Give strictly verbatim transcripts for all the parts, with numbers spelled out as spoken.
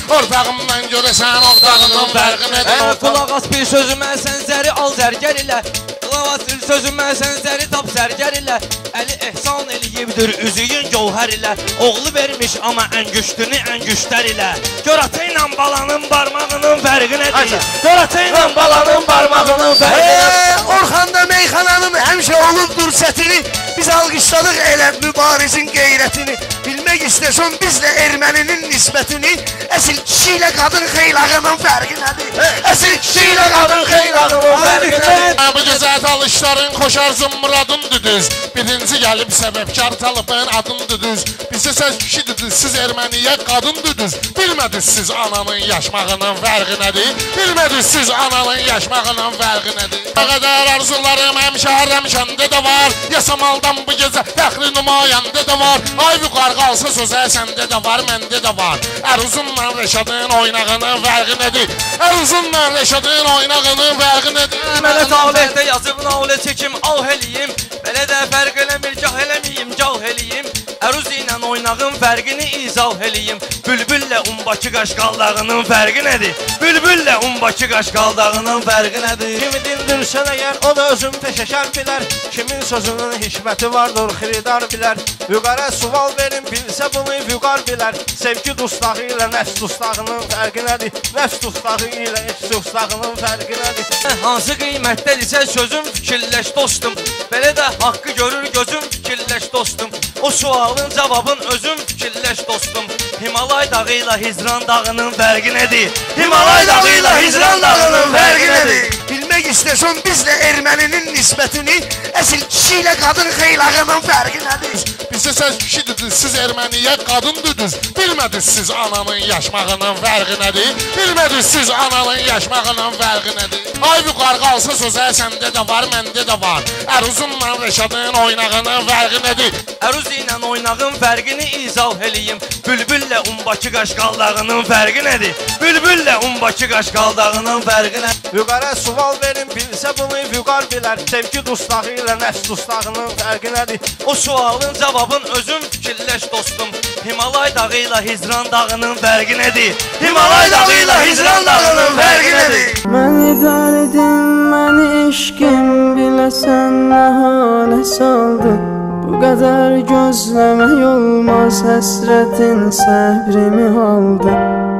Ortağımdan görəsən ortağının fərqi nədir? Qulaq as bir sözümə sən zəri al zərgər ilə. Qulaq as bir sözümə sən zəri tap zərgər ilə. Əli ehsan eləyibdir üzüyün gövhər ilə. Oğlu vermiş amma ən güçlünü ən güçlər ilə. Gör ata ilə balanın barmağının fərqi nədir? Gör ata ilə balanın barmağının fərqi nədir? Orxanda meyxananın həmişə olubdur sətini. Biz alqışladıq elə mübarizin qeyrətini. Bilmək istəsən bizlə erməninin nisbətini. Əsil kişi ilə qadın xeylağının fərqi nədir? Əsil kişi ilə qadın xeylağının fərqi nədir? Bu gözəl alışların xoşar zımradın düdüz. Birinci gəlib səbəbkar talıbın adın düdüz. Bizə səs kişi düdüz, siz erməniyə qadın düdüz. Bilmədiniz siz ananın yaşmağının fərqi nədir? Bilmədiniz siz ananın yaşmağının fərqi nədir? Nə qədər arzularım həmişə hərəmişəndə də var. Yasamaldan bu gecə fəxri nümayəndə də var. Ay vüqar qalsa sözə səndə də var, məndə də var. Əruzunla Rəşadın oynağının fərqi nədir? Əruzunla Rəşadın oynağının fərqi nədir? Mənə talihdə yazıb nalə çəkim ah eləyim. Belə də fərq eləmir gah eləməyim gah eləyim. Əruz ilə oynağın fərqini izah eləyim. Bülbüllə umbakı qaşqaldağının fərqi nədir? Bülbüllə umbakı qaşqaldağının fərqi nədir? Kimi dindirsən əgər o da özün peşəkar bilər. Kimin sözünün hikməti vardır xiridar bilər. Vüqara sual verin bilsə bunu vüqar bilər. Sevgi dustağı ilə nəfs dustağının fərqi nədir? Nəfs dustağı ilə iç dustağının fərqi nədir? Hansı qiymətdədirsə sözüm fikirləş dostum. Belə də haqqı görür gözüm fikirləş dostum. O sualın cavabın özüm fikirləş dostum. Himalay dağı ilə Hicran dağının fərqi nədir? Himalay dağı ilə Hicran dağının fərqi nədir? Bilmək istəsən bizlə erməninin nisbətini. Əsil kişi ilə qadın xeylağının fərqi nədir? Bizə səs kişi düdüz, siz erməniyə qadın düdüz. Bilmədiniz siz ananın yaşmağının fərqi nədir? Bilmədiniz siz ananın yaşmağının fərqi nədir? Ay vüqar qalsa sözə səndə də var, məndə də var. Əruzunla Rəşadın oynağının fərqi nədir? Əruz ilə oynağın fərqini izah eləyim. Bülbüllə umbakı qaşqaldağının fərqi nədir? Bülbüllə umbakı qaşqaldağının fərqi nədir? Vüqara sual verin bilsə bunu vüqar bilər. Sevgi dustağı ilə nəfs dustağının fərqi nədir? O sualın cavabın özüm fikirləş dostum. Himalay dağı ilə Hicran dağının fərqi nədir? Himalay dağı ilə Hicran dağının fərqi nədir? Məni dərdin, məni eşqim, biləsən nə halə saldı. Bu qədər gözləmək olmaz, həsrətin səbrimi aldı.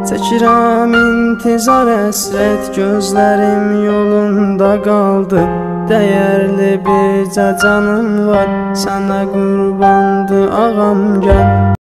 Çəkirəm intizar əsrət, gözlərim yolunda qaldı. Dəyərli bircə canım var, sənə qurbandı ağam gəl.